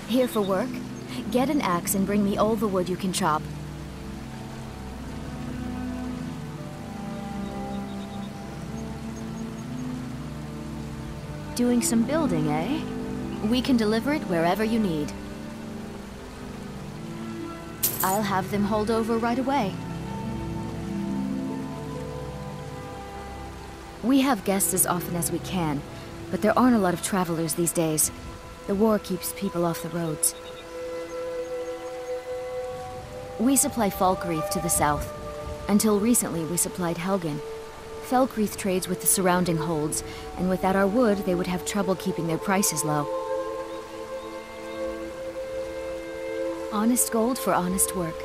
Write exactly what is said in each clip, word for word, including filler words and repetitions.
Here for work? Get an axe and bring me all the wood you can chop. Doing some building, eh? We can deliver it wherever you need. I'll have them hauled over right away. We have guests as often as we can, but there aren't a lot of travelers these days. The war keeps people off the roads. We supply Falkreath to the south. Until recently, we supplied Helgen. Falkreath trades with the surrounding holds, and without our wood, they would have trouble keeping their prices low. Honest gold for honest work.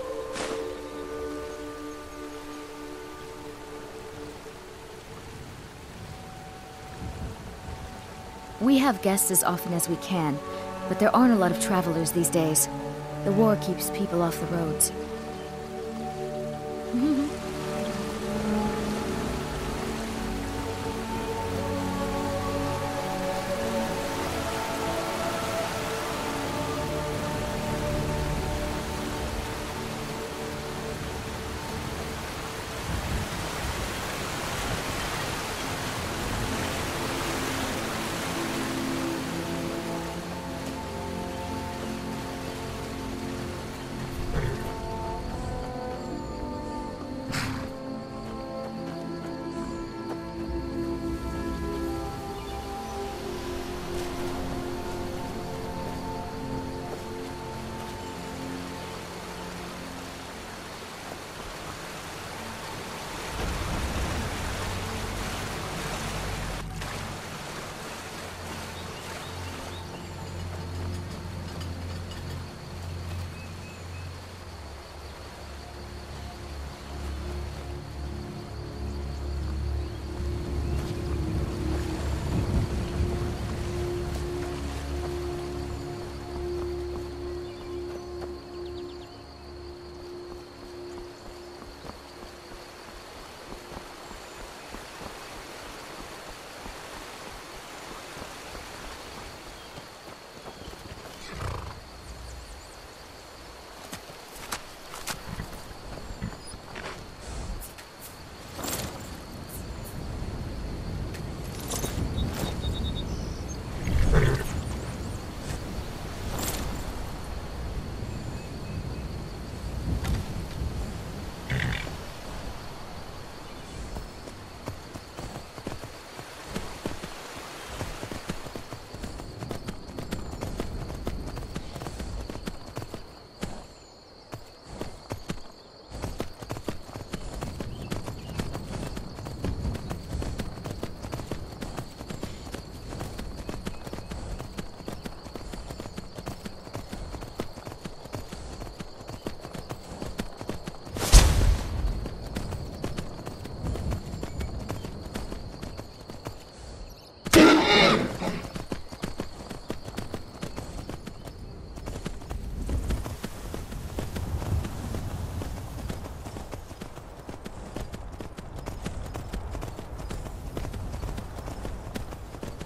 We have guests as often as we can, but there aren't a lot of travelers these days. The war keeps people off the roads.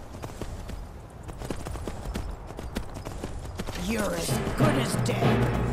You're as good as dead.